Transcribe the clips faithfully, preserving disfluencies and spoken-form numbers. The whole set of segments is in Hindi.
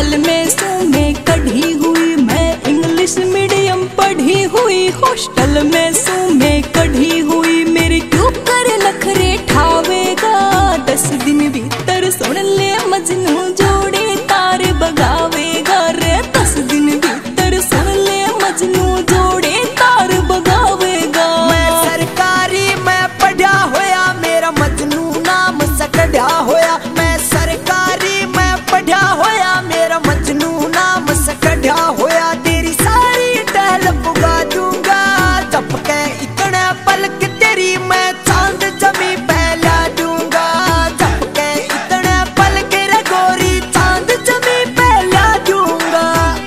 हॉस्टल में सू मैं कढ़ी हुई, मैं इंग्लिश मीडियम पढ़ी हुई। हॉस्टल में सू मैं कढ़ी हुई, मेरे क्यों कर नखरे ठावेगा। दस दिन भीतर सुन ले मजनू जोड़े तार बगावेगा रे। दस दिन भीतर सुन ले मजनू जोड़े तार बगावेगा। मैं सरकारी मैं पढ़ा होया, मेरा मजनू नाम सकढ़ा होया। मैं सरकारी मैं पढ़ा होया, मेरा मजनू नाम सकढ़ा होया। तेरी सारी टहल पुगा दूंगा, झपके इतने पलक तेरी मैं चांद जमी पहला दूंगा। झपके इतने पलक रे गोरी चांद जमी पहला दूंगा।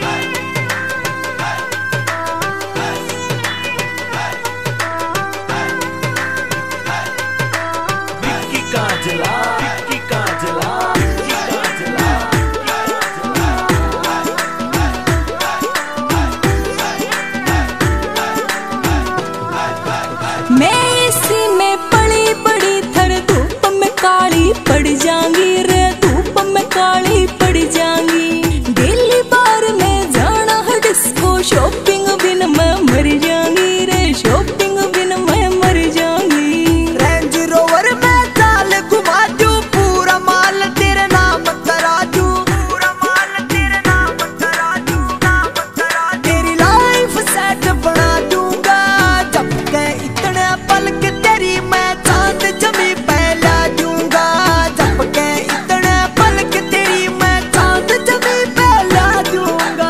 विक्की काजला, विक्की काजला, विक्की काजला, मैं इसी में पड़ी बड़ी थर धूप में काली पड़ जाऊंगी रे। धूप में काली पड़ जाऊंगी। दिल्ली बार में जाना है डिस्को, शॉपिंग बिन मैं मर जाऊंगी रे। शॉपिंग बिन मैं मर जाऊंगी। रेंज रोवर में चाल घुमा दूं, पूरा माल तेरे नाम करा दूं। पूरा माल तेरे नाम करा दूं, नाम करा दूं। तेरी लाइफ सेट बना दूंगा, झपके इतने पलक तेरी मैं चांद जमी पहला दूंगा। झपके इतने पलक तेरी मैं चांद जमी पहला दूंगा।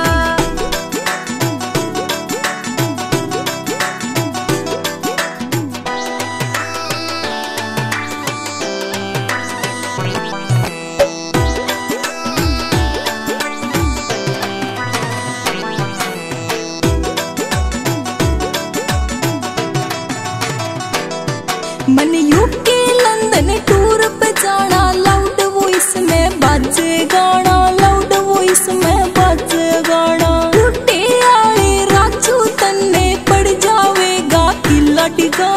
मन यूके लंदन टूर पे जाना, लाउड वॉइस में बाजे गाना। लाउड वॉइस में बाजे गाना। टूटे आले राजू तन्ने पड़ जावेगा किला टिका